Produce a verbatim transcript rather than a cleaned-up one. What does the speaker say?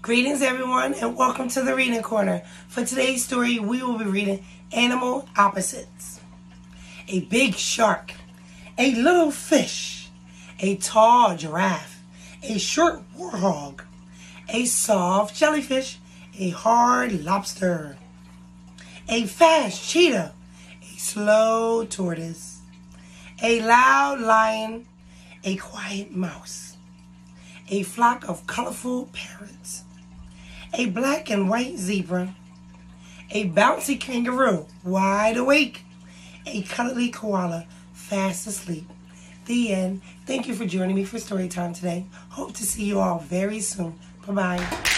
Greetings everyone and welcome to the Reading Corner. For today's story we will be reading Animal Opposites. A big shark, a little fish, a tall giraffe, a short warthog, a soft jellyfish, a hard lobster, a fast cheetah, a slow tortoise, a loud lion, a quiet mouse, a flock of colorful parrots, a black and white zebra, a bouncy kangaroo, wide awake, a cuddly koala, fast asleep. The end. Thank you for joining me for story time today. Hope to see you all very soon. Bye-bye.